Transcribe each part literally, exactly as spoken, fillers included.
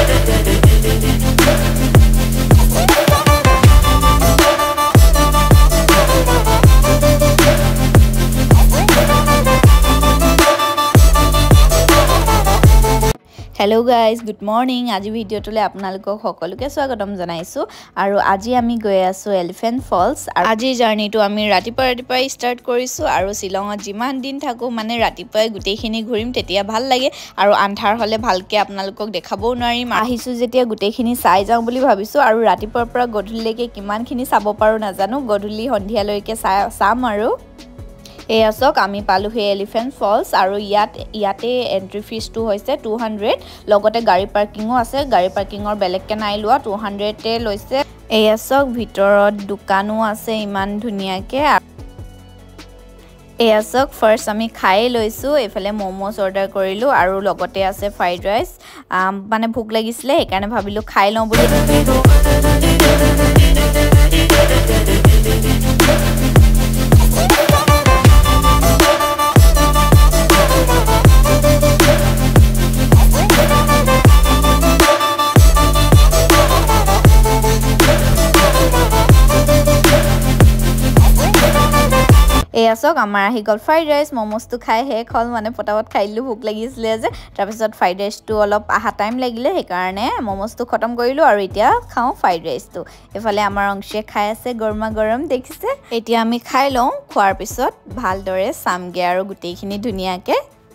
Hello guys, good morning. আজি ভিডিওটোলে আপোনালোকক সকলোকে স্বাগতম জনাইছো আৰু আজি আমি গৈ আছো এলিফেন্ট ফলস আৰু আজি জাৰ্নিটো আমি ৰাতিপুৱা ৰাতিপুৱা ষ্টাৰ্ট কৰিছো আৰু শিলঙত যিমান দিন থাকো মানে ৰাতিপুৱাই গুটেইখিনি ঘুৰিম তেতিয়া ভাল লাগে আৰু আন্ধাৰ হলে ভালকে আপোনালোকক দেখাবও নোৱাৰিম আহিছো যেতিয়া গুটেইখিনি চাই যাওঁ বুলি ভাবিছো আৰু ৰাতিপুৱাৰ পৰা গধূলিলৈকে কিমানখিনি চাব পাৰো নাজানো গধূলি সন্ধিয়ালৈকে চাম আৰু এয়াসক আমি পালো হে এলিফেন্ট ফলস আৰু ইয়াত ইয়াতে এন্ট্ৰি ফিজ টু হৈছে two hundred লগতে গাড়ী পাৰ্কিংও আছে গাড়ী পাৰ্কিংৰ বেলেগকে নাই লোৱা two hundred তে লৈছে এয়াসক ভিতৰত দোকানো আছে ইমান ধুনিয়াকে এয়াসক ফাৰ্স্ট আমি খাই লৈছো এফালে মোমোস অৰ্ডাৰ কৰিলো আৰু লগতে আছে ফ্ৰাইড ৰাইস মানে ভোক লাগিছিলে সেইকাৰণে ভাবিলো খাই লওঁ বুলি এয়াসক আমাৰ আহি গল ফ্ৰাইড ৰাইস মোমোসটো খাই হে খল মানে পটাপট খাইলো ভোক লাগিছিলে যে তাৰ পিছত ফ্ৰাইড ৰাইসটো অলপ আহা টাইম লাগিলে সেই কাৰণে মোমোসটো খতম কৰিলো আৰু এতিয়া খাও ফ্ৰাইড ৰাইসটো এফালে আমাৰ অংশে খাই আছে গৰমা গৰম দেখিছে এতিয়া আমি খাই লওঁ খোৱাৰ পিছত ভালদৰে সামগে আৰু গুটেইখিনি ধুনিয়াকে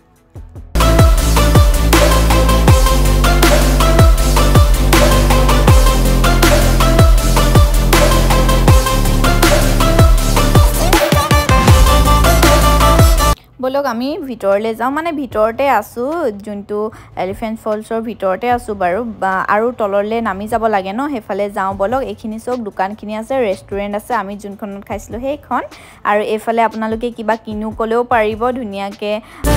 বলক আমি ভিতৰলে যাও মানে ভিতৰতে আছো জুনটো এলিফেন্ট ফলসৰ ভিতৰতে আছো বাৰু আৰু তলৰলে নামি যাব লাগে ন হেফালে যাও বলক এখিনি সব দোকানখিনি আছে ৰেষ্টুৰেন্ট আছে আমি জুনখনত খাইছিলো হেখন আৰু এফালে আপোনালোকে কিবা কিনু কলেও পাৰিব ধুনিয়াকে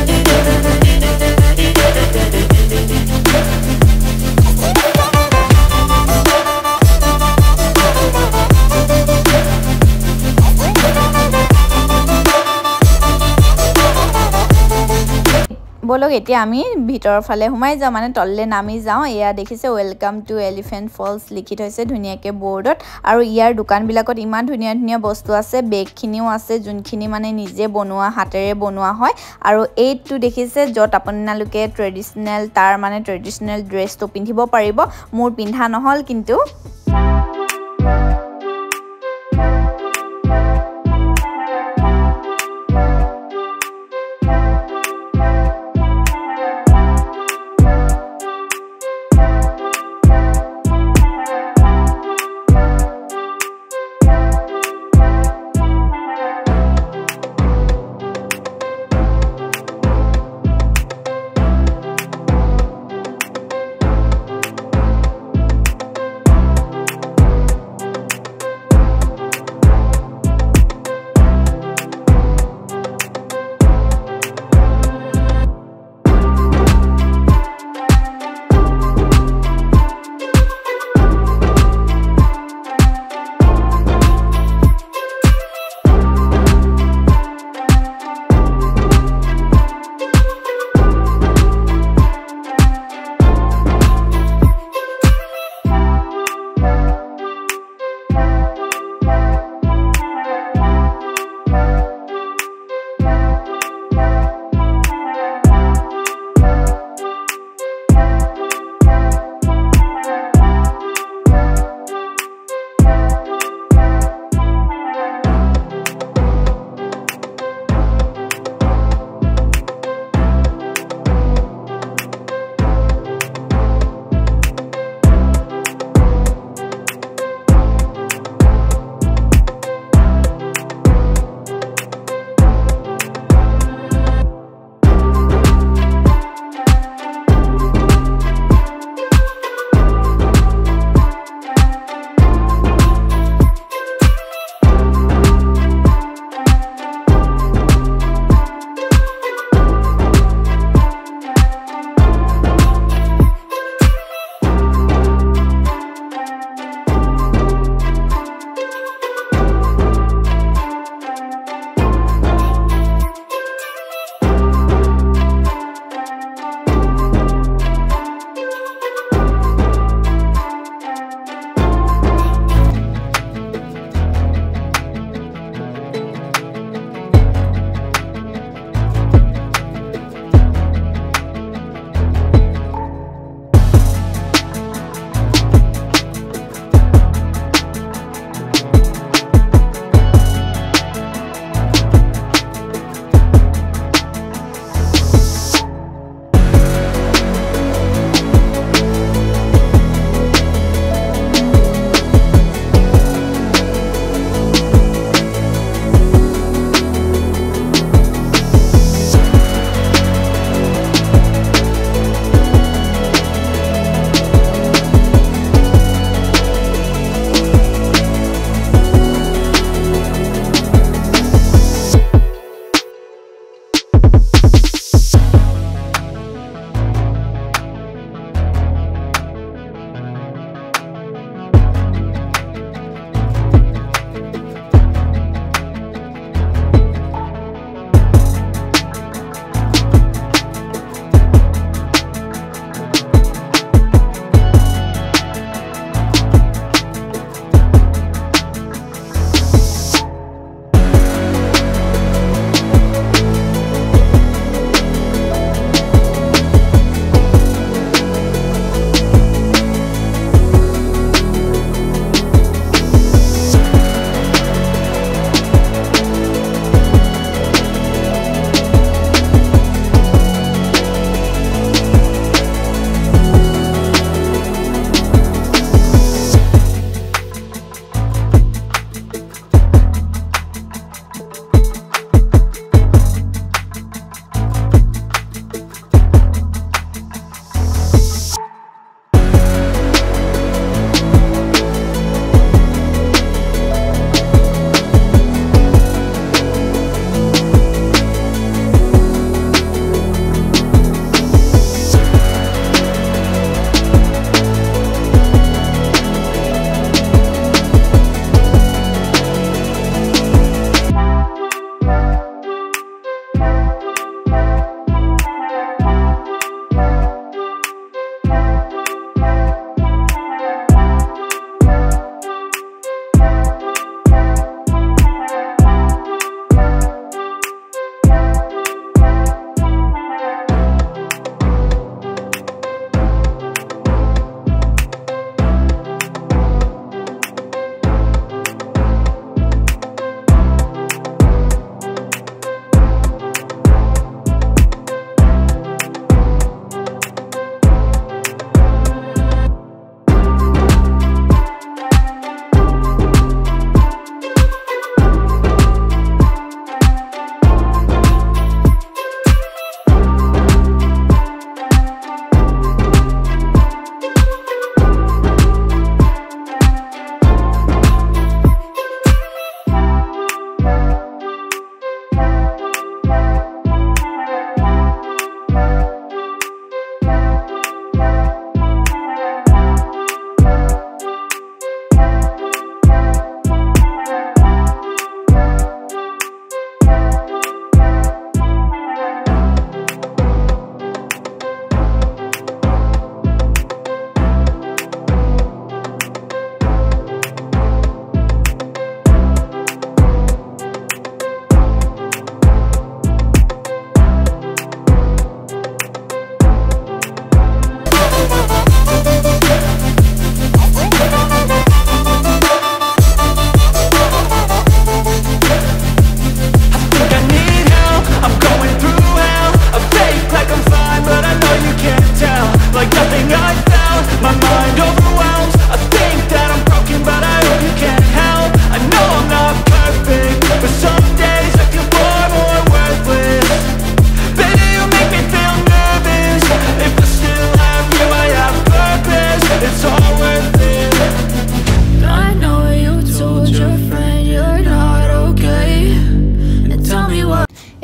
বলক এতিয়া আমি ভিতৰৰ ফালে হুমাই যাও মানে তললে নামি যাও এয়া দেখিছে ওয়েলকাম টু এলিফেন্ট ফলস লিখি থৈছে ধুনিয়াকে বোৰ্ডত আৰু ইয়াৰ দোকান বিলাকত ইমান ধুনিয়া ধুনিয়া বস্তু আছে বেগখিনিও আছে যোনখিনি মানে নিজে বনোৱা হাতেৰে বনোৱা হয় আৰু এইটো দেখিছে যত আপোনালোকে ট্ৰেডিশনাল তাৰ মানে ট্ৰেডিশনাল ড্ৰেছটো পিন্ধিব পাৰিব মোৰ পিন্ধা নহল কিন্তু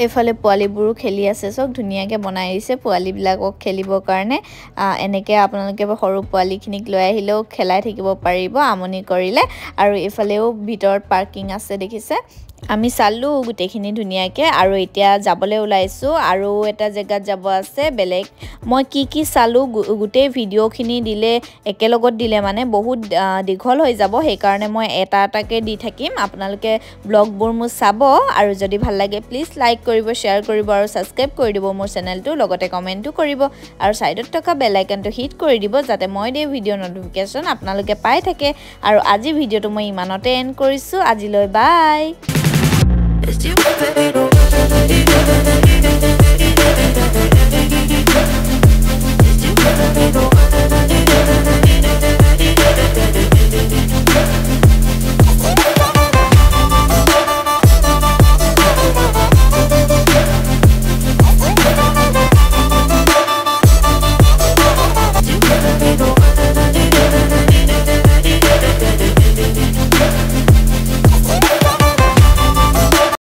এফালে পোৱালিবোৰো খেলি আছে সব ধুনিয়াকে বনাই দিছে পোৱালিবিলাকক খেলিবৰ কাৰণে এনেকে আপোনালোকে সৰু পোৱালিখিনিক লৈ আহিলেও খেলাই থাকিব পাৰিব আমনি কৰিলে আৰু এফালেও ভিতৰত পাৰ্কিং আছে দেখিছে আমি চালু গুটেখিনি ধুনিয়াকে আৰু এতিয়া যাবলৈ ওলাইছো আৰু এটা জেগাত যাব আছে বেলেগ মই কি কি চালু গুটে ভিডিওখিনি দিলে একেলগত দিলে মানে বহুত দীঘল হৈ যাব সেই কাৰণে মই এটা এটাকে দি থাকিম আপোনালোকে ব্লগবোৰ মু চাব আৰু যদি ভাল লাগে প্লিজ লাইক কৰিব শেয়াৰ কৰিব আৰু সাবস্ক্ৰাইব কৰি দিব মোৰ চেনেলটো লগতে কমেন্টও কৰিব আৰু সাইডত থকা বেল আইকনটো হিট কৰি দিব যাতে মই দিয়া ভিডিও নোটিফিকেশন আপোনালোকে পাই থাকে আৰু আজি ভিডিওটো মই ইমানতে এন্ড কৰিছো আজিলৈ বাই Is you